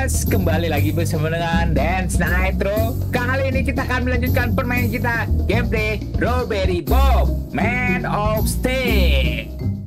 guys, kembali lagi bersama dengan Dance Nitro. Kali ini kita akan melanjutkan permainan kita, gameplay Strawberry Bob Man of Steel.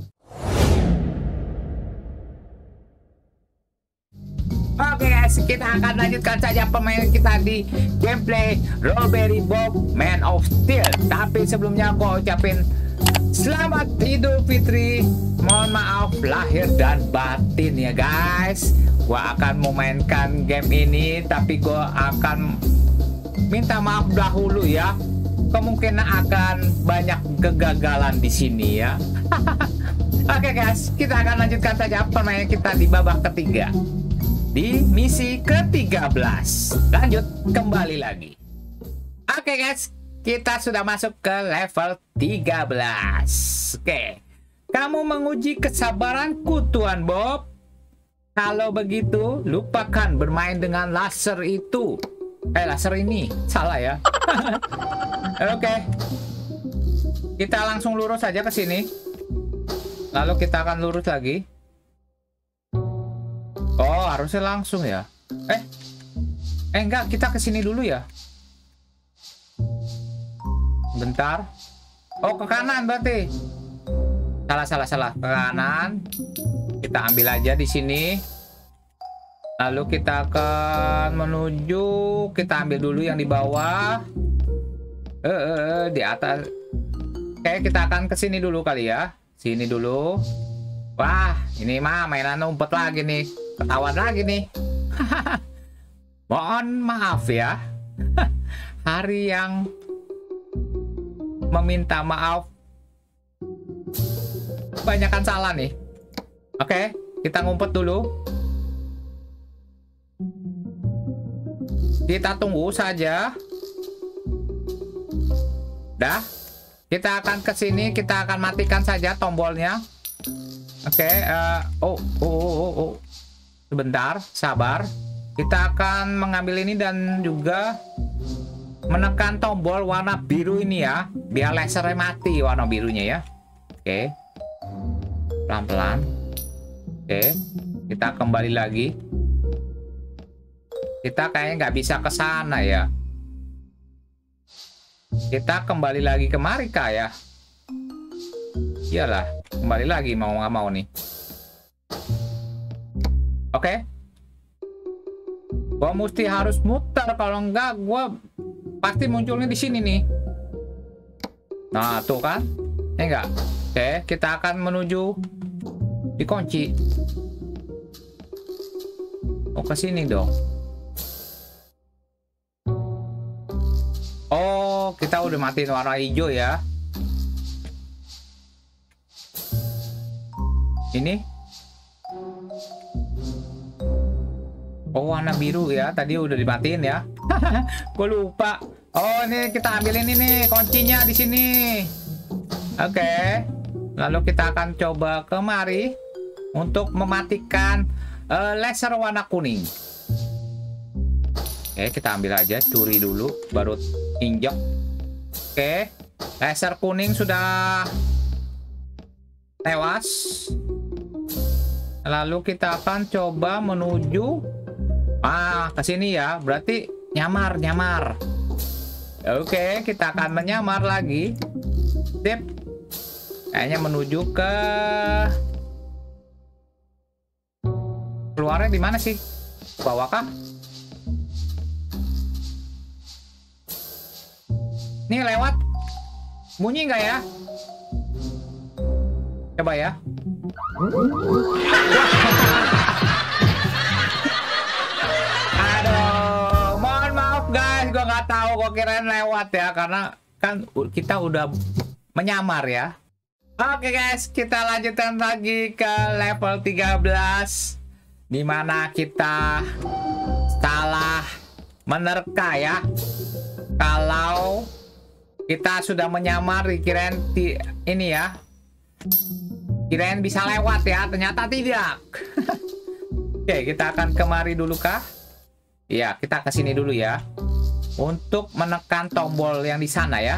Oke guys, kita akan lanjutkan saja permainan kita di gameplay Strawberry Bob Man of Steel. Tapi sebelumnya aku ucapin selamat Idul Fitri. Mohon maaf lahir dan batin ya guys. Gua akan memainkan game ini, tapi gua akan minta maaf dahulu ya. Kemungkinan akan banyak kegagalan di sini ya. Oke guys, kita akan lanjutkan saja permainan kita di babak ketiga. Di misi ke-13. Lanjut kembali lagi. Oke guys, kita sudah masuk ke level 13. Oke. Kamu menguji kesabaranku, Tuan Bob. Kalau begitu, lupakan bermain dengan laser itu. Laser ini. Salah ya. Oke. Kita langsung lurus saja ke sini. Lalu kita akan lurus lagi. Oh, harusnya langsung ya. Enggak, kita ke sini dulu ya. Bentar. Oh, ke kanan berarti. Salah. Ke kanan. Kita ambil aja di sini. Lalu kita akan menuju. Kita ambil dulu yang di bawah. Di atas. Oke, kita akan ke sini dulu kali ya. Sini dulu. Wah, ini mah mainan umpet lagi nih. Ketahuan lagi nih. Mohon maaf ya. Hari yang meminta maaf. Kebanyakan salah nih. Oke, kita ngumpet dulu. Kita tunggu saja. Dah. Kita akan ke sini, kita akan matikan saja tombolnya. Oke, sebentar, sabar. Kita akan mengambil ini dan juga menekan tombol warna biru ini ya, biar lasernya mati warna birunya ya. Oke. Pelan-pelan. Oke, kita kembali lagi. Kita kayaknya nggak bisa ke sana ya. Kita kembali lagi ke Marika ya. Iyalah, kembali lagi mau nggak mau nih. Oke. Gua mesti harus muter, kalau enggak gua pasti munculnya di sini nih. Nah, tuh kan? Enggak. Oke, kita akan menuju dikunci. Oh, ke sini dong. Oh, kita udah matiin warna hijau ya. Ini. Oh, warna biru ya. Tadi udah dimatiin ya. Gue lupa. Oh, ini kita ambil ini nih, kuncinya di sini. Oke. Lalu kita akan coba kemari untuk mematikan laser warna kuning. Oke, kita ambil aja, curi dulu, baru injek. Oke, laser kuning sudah tewas. Lalu kita akan coba menuju ke sini ya, berarti nyamar. Oke, kita akan menyamar lagi. Sip. Kayaknya menuju ke keluarnya di mana sih? Bawah kah? Nih lewat. Bunyi nggak ya? Coba ya. Aduh, mohon maaf guys, gua nggak tahu, gua kirain lewat ya, karena kan kita udah menyamar ya. Oke guys, kita lanjutkan lagi ke level 13, dimana kita salah menerka ya. Kalau kita sudah menyamar, kirain ini ya, kirain bisa lewat ya, ternyata tidak. Oke, kita akan kemari dulu kah? Iya, kita ke sini dulu ya, untuk menekan tombol yang di sana ya.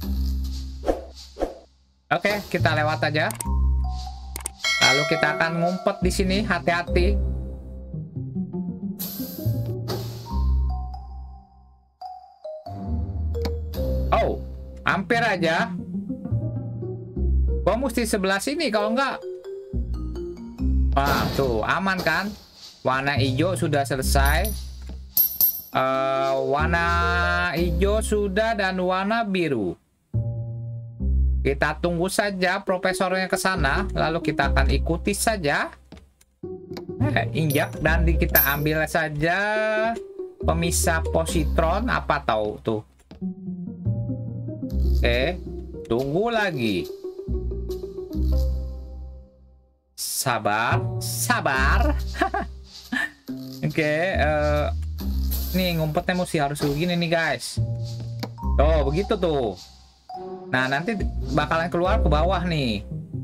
Oke, kita lewat aja. Lalu kita akan ngumpet di sini, hati-hati. Wow, hampir aja. Gua mesti sebelah sini kalau enggak. Wah, tuh aman kan? Warna hijau sudah selesai. Warna hijau sudah dan warna biru. Kita tunggu saja profesornya ke sana, lalu kita akan ikuti saja. Injak dan kita ambil saja pemisah positron. Apa tahu tuh? Oke, tunggu lagi. Sabar, sabar. Oke, nih ngumpetnya mesti harus begini nih guys. Tuh, begitu tuh. Nah, nanti bakalan keluar ke bawah nih.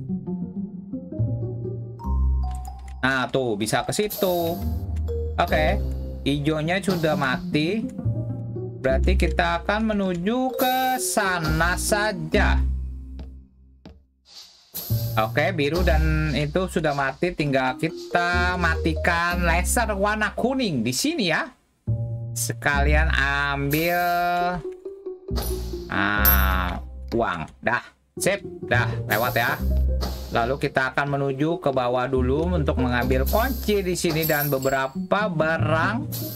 Nah, tuh bisa ke situ. Oke, hijaunya sudah mati. Berarti kita akan menuju ke sana saja. Oke, biru dan itu sudah mati. Tinggal kita matikan laser warna kuning di sini ya. Sekalian ambil uang. Dah, sip, dah lewat ya. Lalu kita akan menuju ke bawah dulu untuk mengambil kunci di sini dan beberapa barang.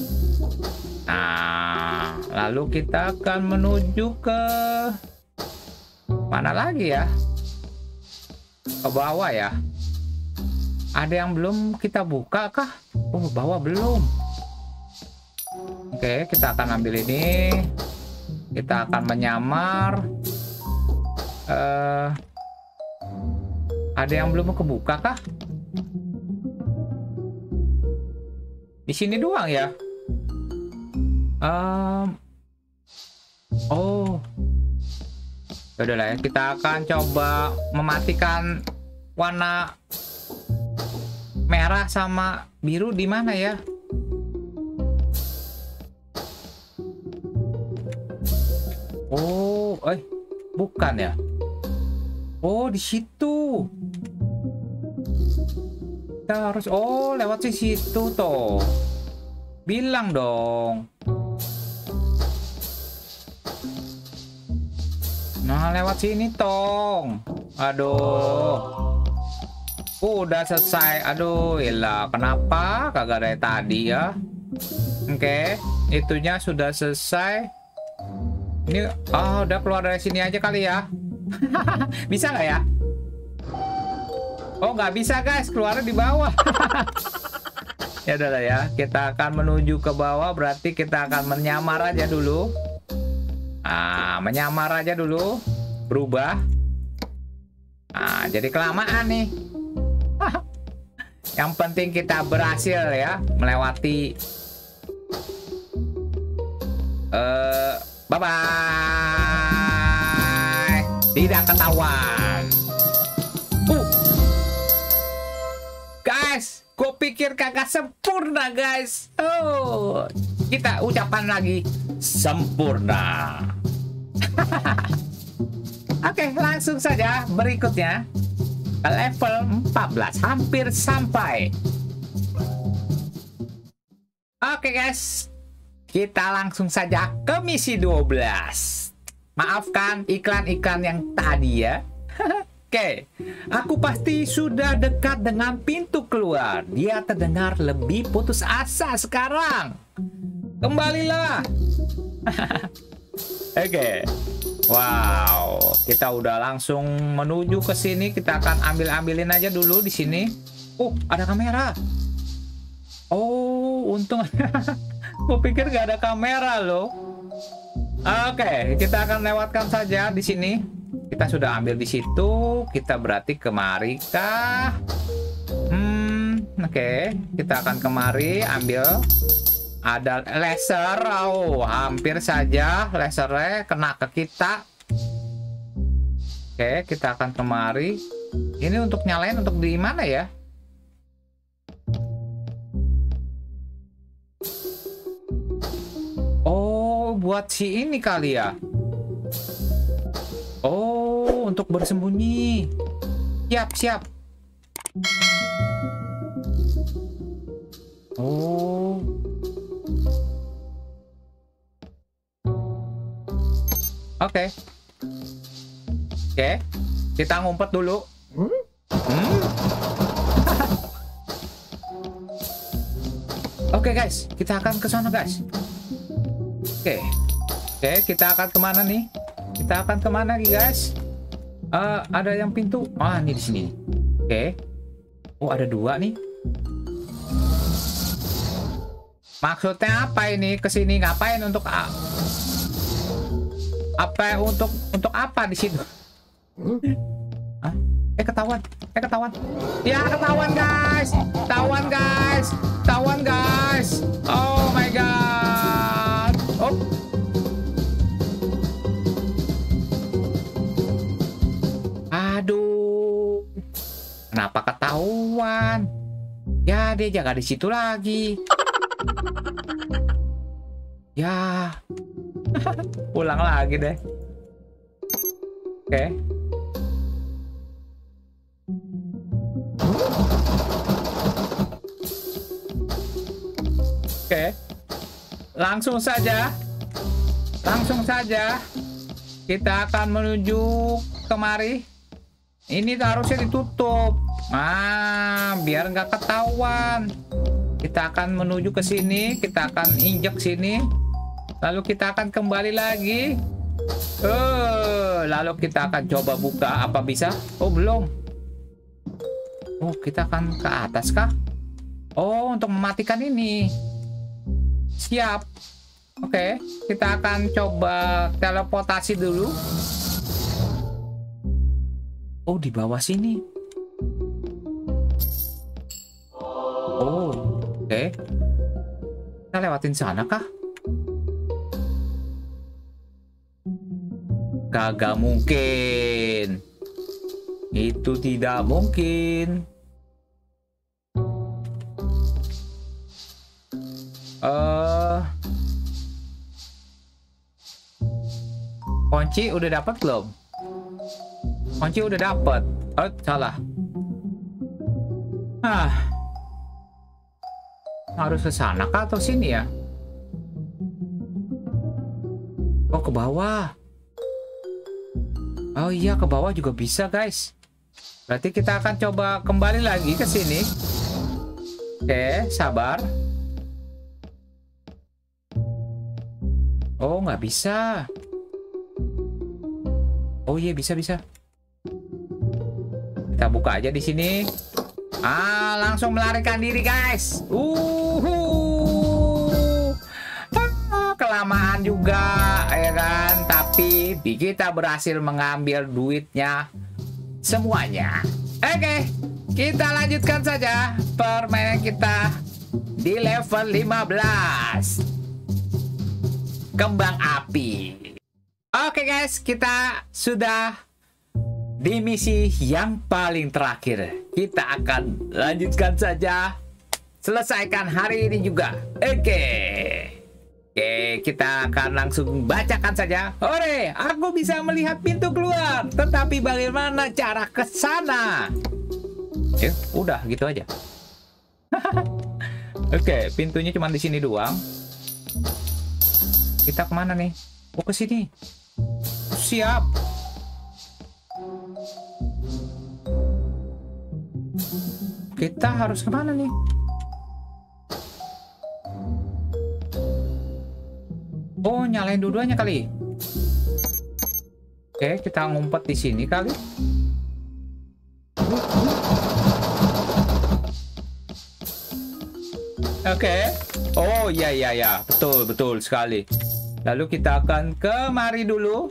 Nah, lalu kita akan menuju ke mana lagi ya? Ke bawah ya. Ada yang belum kita buka kah? Oh, bawah belum. Oke, kita akan ambil ini. Kita akan menyamar. Ada yang belum kebuka kah? Di sini doang ya. Oh. Udah lah ya, kita akan coba mematikan warna merah sama biru di mana ya? Oh, bukan ya? Oh, di situ. Kita harus lewat di situ toh. Bilang dong. Nah, lewat sini tong. Aduh. Udah selesai. Aduh, ilah. Kenapa kagak dari tadi ya? Oke, itunya sudah selesai. Ini udah keluar dari sini aja kali ya. Bisa nggak ya? Oh, nggak bisa guys, keluarnya di bawah. Ya udah lah ya, kita akan menuju ke bawah. Berarti kita akan menyamar aja dulu. Menyamar aja dulu, berubah. Jadi kelamaan nih. Yang penting kita berhasil ya melewati. Bye bye. Tidak ketahuan. Guys, gue pikir kagak sempurna guys. Kita ucapan lagi sempurna. Oke, langsung saja berikutnya ke level 14, hampir sampai. Oke guys, kita langsung saja ke misi 12. Maafkan iklan-iklan yang tadi ya. Oke, aku pasti sudah dekat dengan pintu keluar. Dia terdengar lebih putus asa sekarang. Kembalilah. Oke. Wow, kita udah langsung menuju ke sini. Kita akan ambilin aja dulu di sini. Ada kamera. Oh, untung. Gue pikir gak ada kamera loh. Oke, kita akan lewatkan saja di sini. Kita sudah ambil di situ. Kita berarti kemari kah? Oke, kita akan kemari ambil. Ada laser. Hampir saja lasernya kena ke kita. Oke, kita akan kemari. Ini untuk nyalain untuk di mana ya? Oh, buat si ini kali ya. Oh, untuk bersembunyi. Siap. Oh. Oke. Oke. Kita ngumpet dulu. Oke guys, kita akan ke sana guys. Oke. Oke, kita akan kemana nih? Kita akan kemana nih guys? Ada yang pintu. Ah, ini di sini. Oke. Oh, ada 2 nih. Maksudnya apa ini? Kesini ngapain? Untuk apa? Untuk apa di situ? Hah? Ketahuan. Ketahuan. Ya, ketahuan guys. Ketahuan guys. Ketahuan guys. Oh my god. Oh. Aduh. Kenapa ketahuan? Ya, dia jaga di situ lagi. Ya. Pulang lagi deh. Oke. Oke. Langsung saja. Kita akan menuju kemari. Ini harusnya ditutup. Biar nggak ketahuan. Kita akan menuju ke sini. Kita akan injek sini. Lalu kita akan kembali lagi. Lalu kita akan coba buka. Apa bisa? Oh, belum. Oh, kita akan ke atas kah? Oh, untuk mematikan ini. Siap. Oke, kita akan coba teleportasi dulu. Oh, di bawah sini. Oh, oke. Kita lewatin sana kah? Kagak mungkin. Itu tidak mungkin. Kunci udah dapat belum? Kunci udah dapat. Oh, salah. Harus ke sana kah atau sini ya? Oh, ke bawah. Oh iya, ke bawah juga bisa, guys. Berarti kita akan coba kembali lagi ke sini. Oke, sabar. Oh, nggak bisa. Oh iya, bisa. Kita buka aja di sini. Langsung melarikan diri, guys. Kelamaan juga, ya kan? Tapi kita berhasil mengambil duitnya semuanya. Oke, kita lanjutkan saja permainan kita di level 15. Kembang api. Oke guys, kita sudah di misi yang paling terakhir. Kita akan lanjutkan saja. Selesaikan hari ini juga. Oke, kita akan langsung bacakan saja. Hore, aku bisa melihat pintu keluar. Tetapi bagaimana cara ke sana? Udah gitu aja. Oke, pintunya cuma di sini doang. Kita kemana nih? Oh, ke sini. Siap. Kita harus kemana nih? Oh, nyalain dua-duanya kali. Oke, kita ngumpet di sini kali. Oke. Oh, iya. Betul sekali. Lalu kita akan kemari dulu.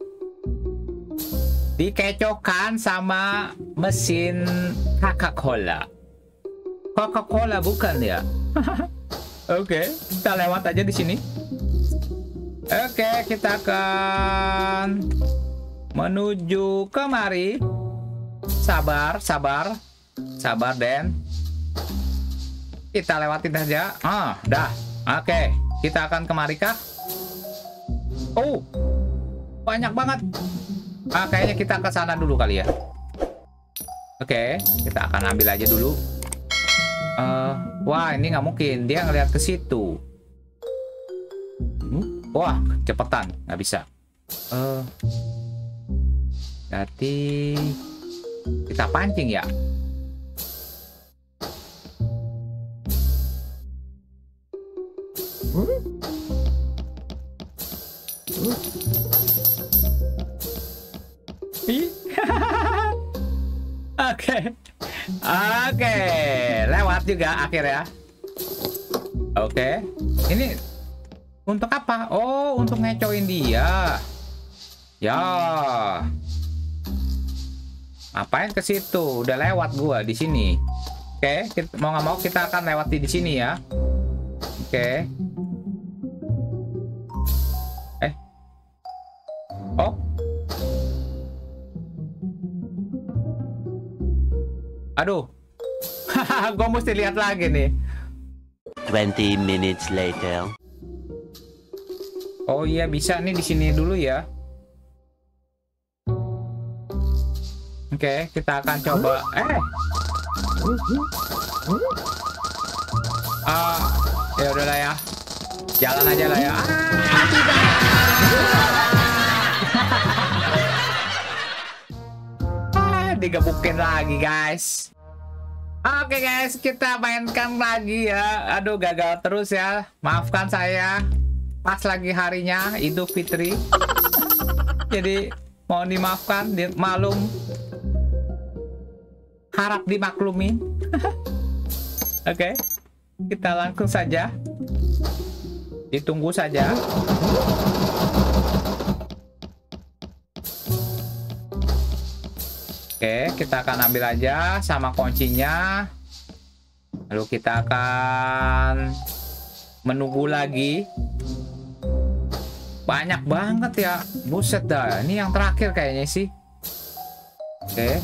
Dikecokkan sama mesin Coca-Cola. Coca-Cola bukan ya? Oke, kita lewat aja di sini. Oke, kita akan menuju kemari. Sabar, Den. Kita lewatin aja. Dah. Oke, kita akan kemari kah? Oh, banyak banget. Kayaknya kita ke sana dulu kali ya. Oke, kita akan ambil aja dulu. Wah, ini nggak mungkin. Dia ngeliat ke situ. Wah, cepetan. Nggak bisa. Berarti kita pancing ya. Oke, lewat juga akhirnya. Oke, ini untuk apa? Oh, untuk ngecoin dia. Ya, ngapain ke situ? Udah lewat gua di sini. Oke, mau nggak mau kita akan lewati di sini ya. Oke. Oh. Aduh. Gue mesti lihat lagi nih. 20 minutes later. Oh iya, bisa nih di sini dulu ya. Oke, kita akan coba. Ya udahlah ya. Jalan aja lah ya. Digebukin lagi guys. Oke guys, kita mainkan lagi ya. Aduh, gagal terus ya. Maafkan saya. Pas lagi harinya Idul Fitri. Jadi mohon dimaafkan, maklum. Harap dimaklumin. Oke, kita langsung saja. Ditunggu saja. Oke, kita akan ambil aja sama kuncinya. Lalu kita akan menunggu lagi. Banyak banget ya. Buset dah. Ini yang terakhir kayaknya sih. Oke.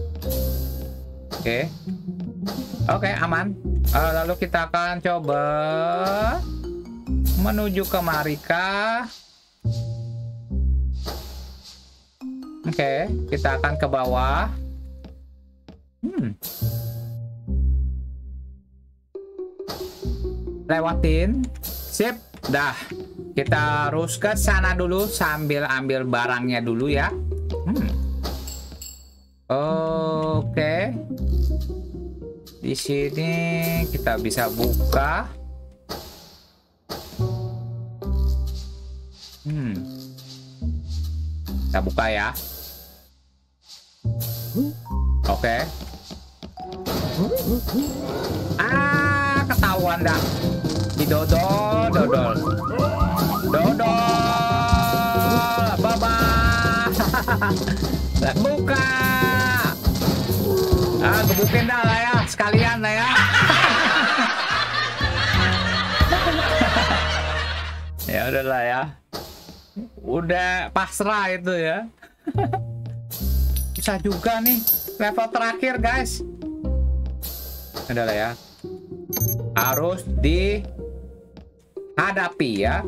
Oke. Oke, aman. Lalu kita akan coba menuju ke Marika. Oke, kita akan ke bawah. Lewatin. Sip. Dah. Kita harus ke sana dulu sambil ambil barangnya dulu ya. Oke. Di sini kita bisa buka. Kita buka ya. Oke. Ketahuan dah. Didodol, dodol. Dodol. Baba. Buka. Gebukin dah lah ya. Sekalian lah ya. Ya udahlah ya. Udah pasrah itu ya. Bisa juga nih level terakhir guys. Adalah ya, harus dihadapi ya.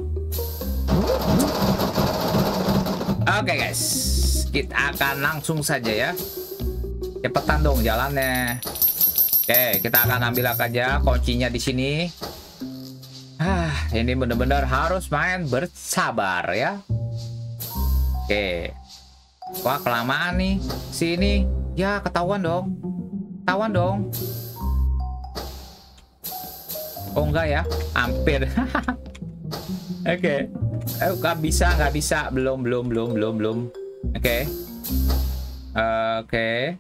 Oke guys, kita akan langsung saja ya. Cepetan dong jalannya. Oke, kita akan ambil aja kuncinya di sini. Ini bener-bener harus main bersabar ya. Oke. Wah, kelamaan nih sini. Ya, ketahuan dong. Ketahuan dong. Oh enggak ya, hampir. Oke. Nggak bisa. Belum. Oke. Oke.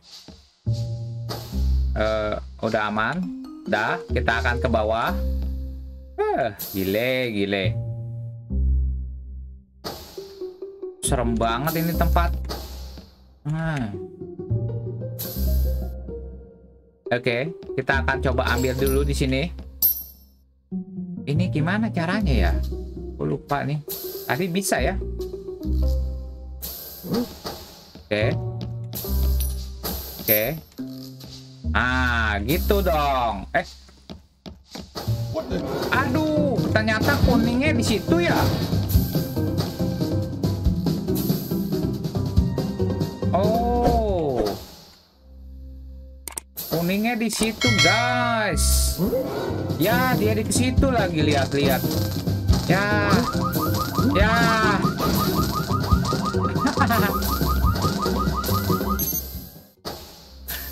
Udah aman. Dah, kita akan ke bawah. Gile. Serem banget ini tempat. Oke, kita akan coba ambil dulu di sini. Ini gimana caranya ya? Aku lupa nih. Tadi bisa ya? Oke. Gitu dong. Aduh, ternyata kuningnya di situ ya. Oh, kuningnya di situ guys. Ya, dia di situ lagi, lihat. Ya.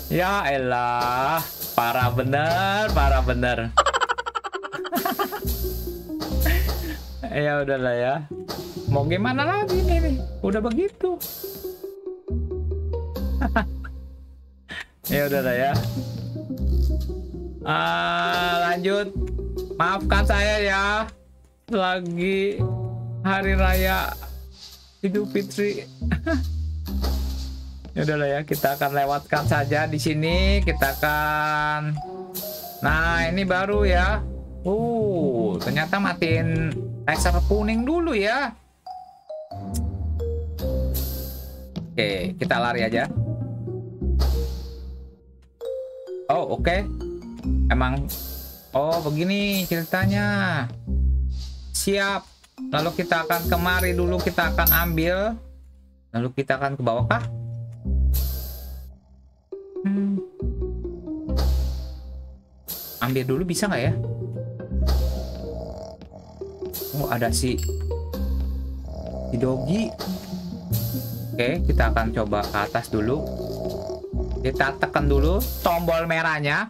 Ya elah, parah bener, parah bener. Ya udahlah ya. Mau gimana lagi nih? Udah begitu. Ya udahlah ya. Lanjut. Maafkan saya ya. Lagi hari raya Idul Fitri. Ya udahlah ya, kita akan lewatkan saja di sini. Kita akan. Nah, ini baru ya. Ternyata matiin laser kuning dulu ya. Oke, kita lari aja. Oh, oke. Emang begini ceritanya. Siap. Lalu kita akan kemari dulu, kita akan ambil. Lalu kita akan ke bawah kah? Ambil dulu bisa nggak ya? Oh, ada si Dogi. Oke, kita akan coba ke atas dulu. Kita tekan dulu tombol merahnya.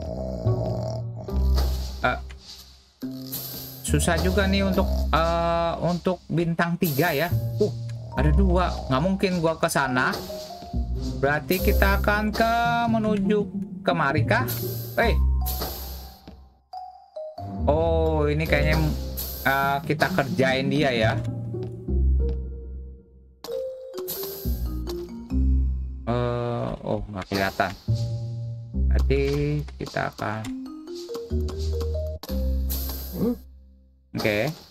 Susah juga nih untuk bintang 3 ya. Ada 2. Nggak mungkin gua ke sana. Berarti kita akan menuju kemari kah? Oh, ini kayaknya kita kerjain dia ya. Oh, nggak kelihatan. Berarti kita akan. Oke.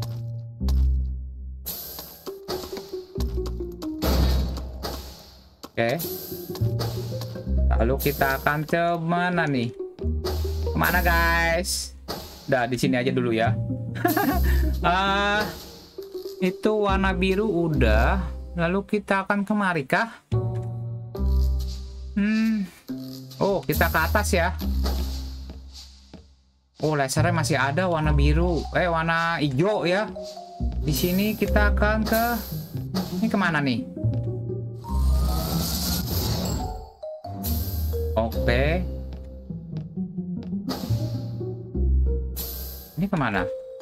Lalu kita akan ke mana nih? Kemana guys? Udah di sini aja dulu ya. Itu warna biru udah. Lalu kita akan kemari kah? Oh, kita ke atas ya. Oh, lasernya masih ada warna biru. Warna hijau ya. Di sini kita akan ke. Ini kemana nih? Oke. Ini kemana?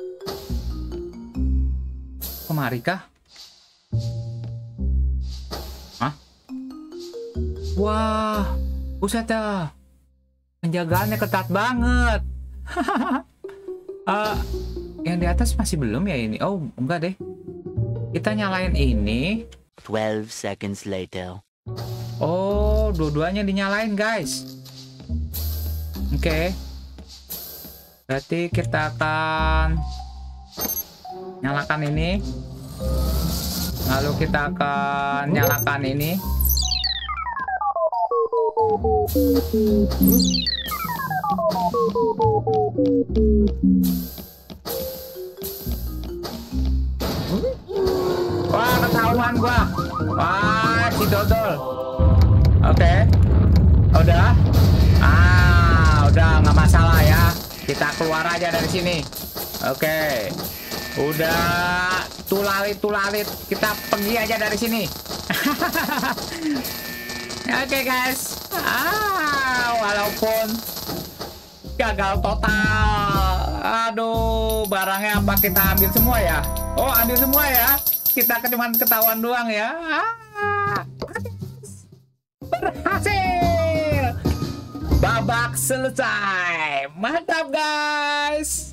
Kemari kah? Hah? Wah, buset dah. Penjagaannya ketat banget. Yang di atas masih belum ya ini? Oh, enggak deh. Kita nyalain ini. 12 seconds later. Oh, dua-duanya dinyalain, guys. Oke. Berarti kita akan nyalakan ini. Lalu kita akan nyalakan ini. Wah, ketahuan gua. Wah, si dodol. Oke. Udah. Udah nggak masalah ya. Kita keluar aja dari sini. Oke. Udah tulalit. Kita pergi aja dari sini. Oke, guys. Walaupun gagal total. Aduh, barangnya apa kita ambil semua ya? Oh, ambil semua ya. Kita cuma ketahuan doang ya. Berhasil. Babak selesai. Mantap, guys.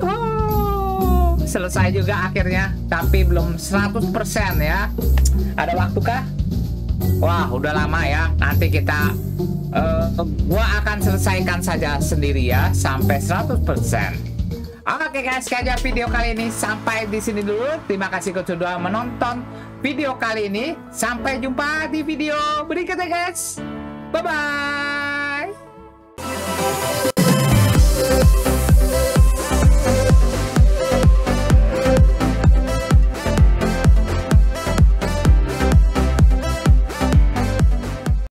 Selesai juga akhirnya, tapi belum 100% ya. Ada waktu kah? Wah, udah lama ya. Nanti kita gua akan selesaikan saja sendiri ya sampai 100%. Oke guys, kayaknya video kali ini sampai di sini dulu. Terima kasih sudah menonton video kali ini. Sampai jumpa di video berikutnya guys. Bye bye.